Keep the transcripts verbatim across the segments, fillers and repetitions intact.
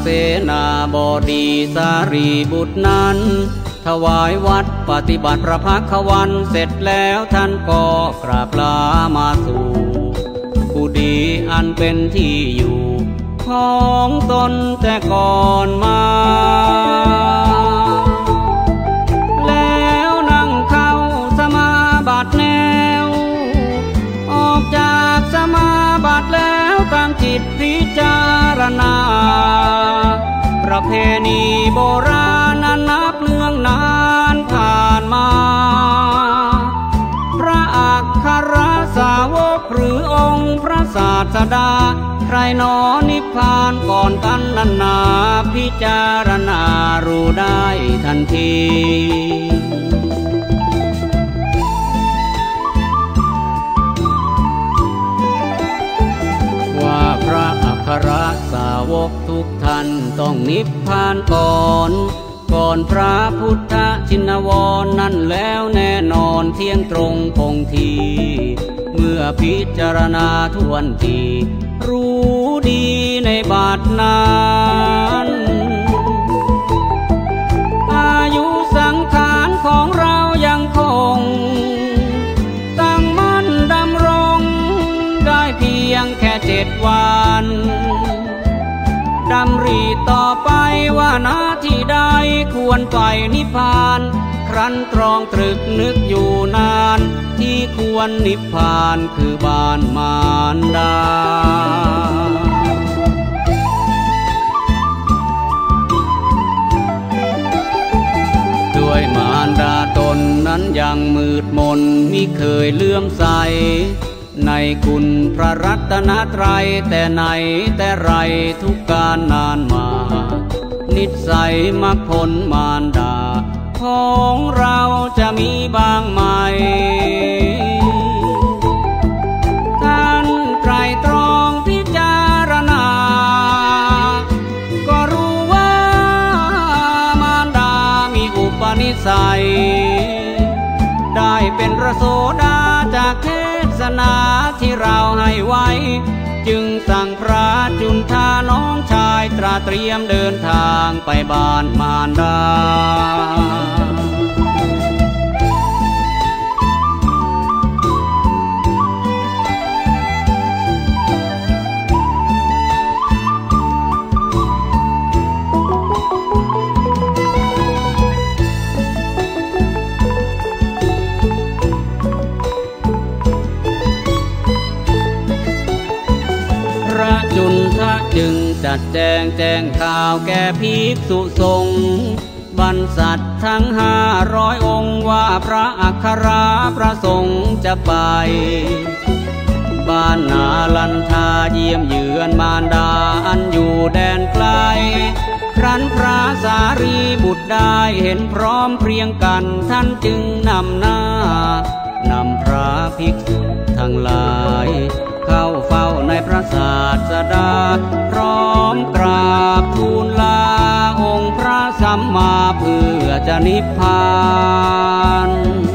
นาบดีสารีบุตรนั้นถวายวัดปฏิบัติพระภักวันเสร็จแล้วท่านก็กราบลามาสู่กุฏิอันเป็นที่อยู่ของตนแต่ก่อนมาแล้วนั่งเข้าสมาบัติแนวออกจากสมาบัติแล้วตั้งจิตพิจารณาประเพณีโบราณนั้นนับเนื่องนานผ่านมาพระอัคครสาวกหรือองค์พระศาสดาใครหนอนิพพานก่อนกันนั้นนาพิจารณารู้ได้ทันทีว่าพระอัครสาวกทุกท่านต้องนิพพานก่อนก่อนพระพุทธชินวรนั่นแล้วแน่นอนเที่ยงตรงคงทีเมื่อพิจารณาทวนทีรู้ดีในบัดนั้นอายุสังขารของเรายังคงตั้งมั่นดำรงได้เพียงแค่เจ็ดวันดำริต่อไปว่าหน้าที่ใดควรไปนิพพานครั้นตรองตรึกนึกอยู่นานที่ควรนิพพานคือบ้านมารดาด้วยมารดาตนนั้นยังมืดมนมิเคยเลื่อมใสในคุณพระรัตนตรัยแต่ไหนแต่ไรทุกการนานมานิสัยมักผลมารดาของเราจะมีบางไหมท่านไตรตรองพิจารณาก็รู้ว่ามารดามีอุปนิสัยได้เป็นพระโสดาจากเทศนาที่เราให้ไว้จึงสั่งพระจุนทาน้องชายตราเตรียมเดินทางไปบ้านมารดาจุนทะจึงจัดแจงแจงข่าวแก่ภิกษุสงฆ์บรรษัททั้งห้าร้อยองค์ว่าพระอัครประสงค์จะไปบ้านนาลันทาเยี่ยมเยือนมารดาอันอยู่แดนไกลครั้นพระสารีบุตรได้เห็นพร้อมเพรียงกันท่านจึงนำหน้านำพระภิกษุทั้งหลายเข้าเฝ้าในพระศาสดาพร้อมกราบทูลลาองค์พระสัมมาเพื่อจะนิพพาน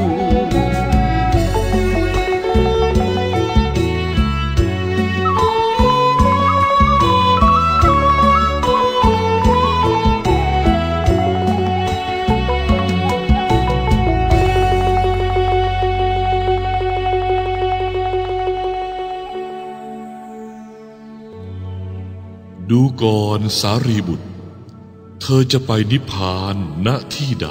ดูก่อนสารีบุตรเธอจะไปนิพพานณที่ใด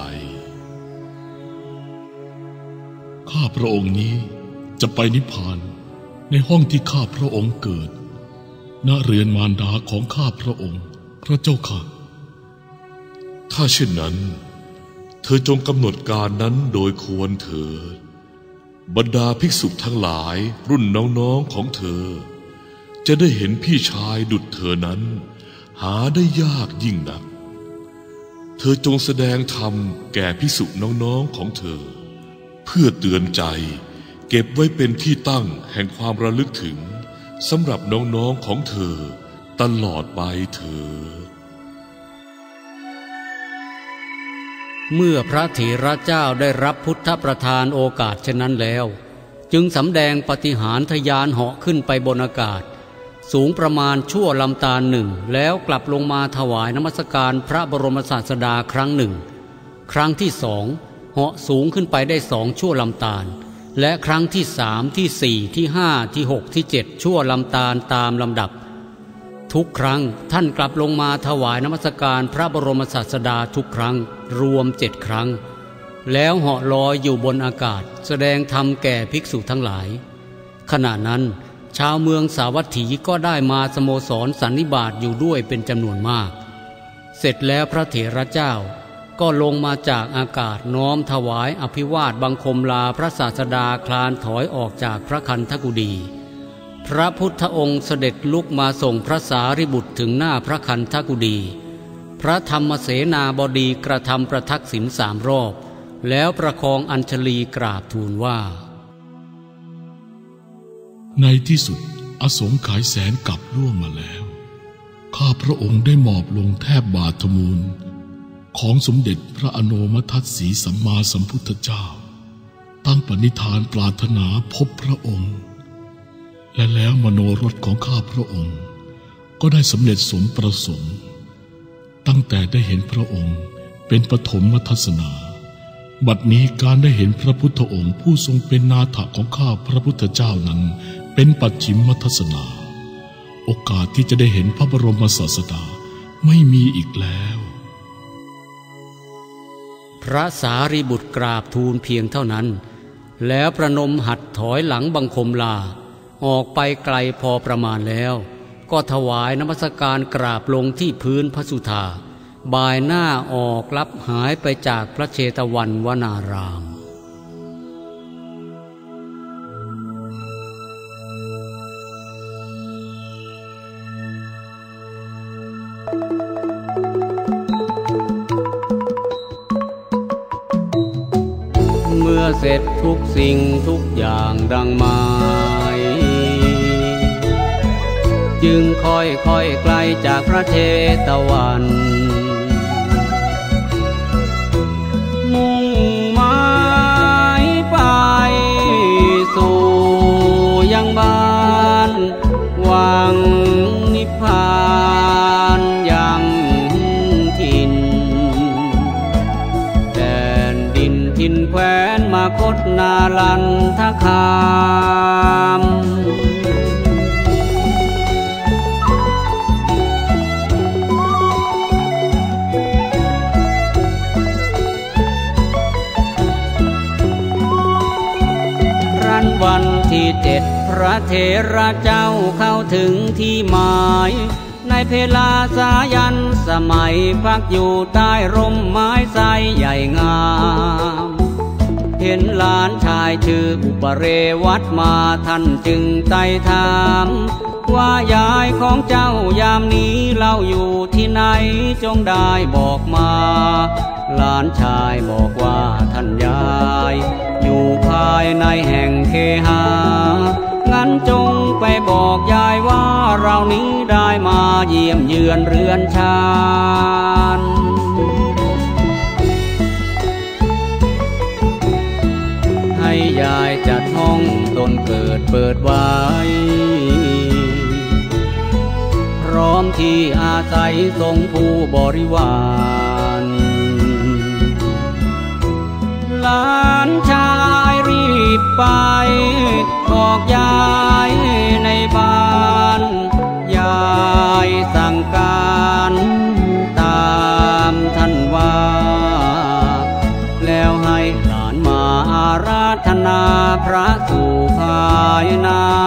ข้าพระองค์นี้จะไปนิพพานในห้องที่ข้าพระองค์เกิดณเรือนมารดาของข้าพระองค์พระเจ้าค่ะถ้าเช่นนั้นเธอจงกำหนดการนั้นโดยควรเถิดบรรดาภิกษุทั้งหลายรุ่นน้องๆของเธอจะได้เห็นพี่ชายดุจเธอนั้นหาได้ยากยิ่งนักเธอจงแสดงธรรมแก่ภิกษุน้องๆของเธอเพื่อเตือนใจเก็บไว้เป็นที่ตั้งแห่งความระลึกถึงสำหรับน้องๆของเธอตลอดไปเถิดเมื่อพระเถระเจ้าได้รับพุทธประทานโอกาสเช่นนั้นแล้วจึงสำแดงปาฏิหาริย์ทะยานเหาะขึ้นไปบนอากาศสูงประมาณชั่วลำตาลหนึ่งแล้วกลับลงมาถวายนมัสการพระบรมศาสดาครั้งหนึ่งครั้งที่สองเหาะสูงขึ้นไปได้สองชั่วลำตาลและครั้งที่สามที่สี่ที่ห้าที่หกที่เจ็ดชั่วลำตาลตามลำดับทุกครั้งท่านกลับลงมาถวายนมัสการพระบรมศาสดาทุกครั้งรวมเจ็ดครั้งแล้วเหาะลอยอยู่บนอากาศแสดงธรรมแก่ภิกษุทั้งหลายขณะนั้นชาวเมืองสาวัตถีก็ได้มาสโมสรสันนิบาตอยู่ด้วยเป็นจำนวนมากเสร็จแล้วพระเถระเจ้าก็ลงมาจากอากาศน้อมถวายอภิวาทบังคมลาพระศาสดาคลานถอยออกจากพระคันธกุฎีพระพุทธองค์เสด็จลุกมาส่งพระสารีบุตรถึงหน้าพระคันธกุฎีพระธรรมเสนาบดีกระทำประทักษิณสามรอบแล้วประคองอัญชลีกราบทูลว่าในที่สุดอสงไขยแสนกับล่วงมาแล้วข้าพระองค์ได้หมอบลงแทบบาทมูลของสมเด็จพระอโนมทัตสีสัมมาสัมพุทธเจ้าตั้งปณิธานปรารถนาพบพระองค์และแล้วมโนรสของข้าพระองค์ก็ได้สำเร็จสมประสงค์ตั้งแต่ได้เห็นพระองค์เป็นปฐมทัศนาบัดนี้การได้เห็นพระพุทธองค์ผู้ทรงเป็นนาถของข้าพระพุทธเจ้านั้นเป็นปัจฉิมทัศนาโอกาสที่จะได้เห็นพระบรมศาสดาไม่มีอีกแล้วพระสารีบุตรกราบทูลเพียงเท่านั้นแล้วประนมหัดถอยหลังบังคมลาออกไปไกลพอประมาณแล้วก็ถวายนมัสการกราบลงที่พื้นพระสุธาบ่ายหน้าออกลับหายไปจากพระเชตวันวนารามเมื่อเสร็จทุกสิ่งทุกอย่างดังหมายจึงค่อยค่อยไกลจากพระเชตวันมุ่งหมายไปสู่ยังบ้านหวังนิพพานยังถิ่นแดนดินถิ่นแคว้นมาคตนาลันทคามวันที่เจ็ดพระเถระเจ้าเข้าถึงที่หมายในเพลาสายันสมัยพักอยู่ใต้ร่มไม้ไทรใหญ่งามเห็นหลานชายชื่ออุปเรวัตมาท่านจึงไต่ถามว่ายายของเจ้ายามนี้เล่าอยู่ที่ไหนจงได้บอกมาหลานชายบอกว่าท่านยายอยู่ภายในแห่งเคหางั้นจงไปบอกยายว่าเรานี้ได้มาเยี่ยมเยือนเรือนชานให้ยายจัดห้องตนเกิดเปิดไว้พร้อมที่อาศัยทรงผู้บริวารหลานชายรีบไปบอกยายในบ้านยายสั่งการตามท่านว่าแล้วให้หลานมาอาราธนาพระสู่ภายใน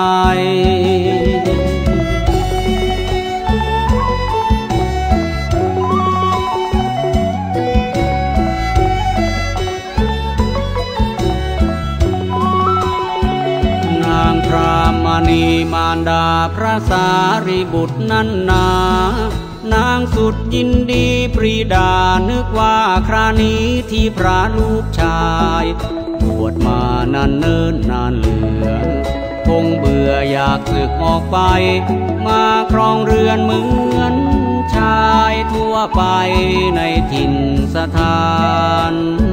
ณีมารดาพระสารีบุตรนั้นนานางสุดยินดีปรีดานึกว่าครานี้ที่พระลูกชายบวชมานานเนิ่นนานเหลือคงเบื่ออยากสึกออกไปมาครองเรือนเหมือนชายทั่วไปในถิ่นสถาน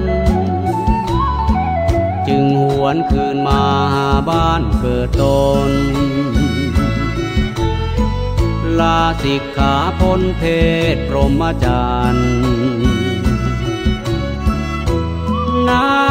จึงหวนคืนมาหาบ้านเกิดตนลาสิกขาพ้นเพศพรหมจรรย์นา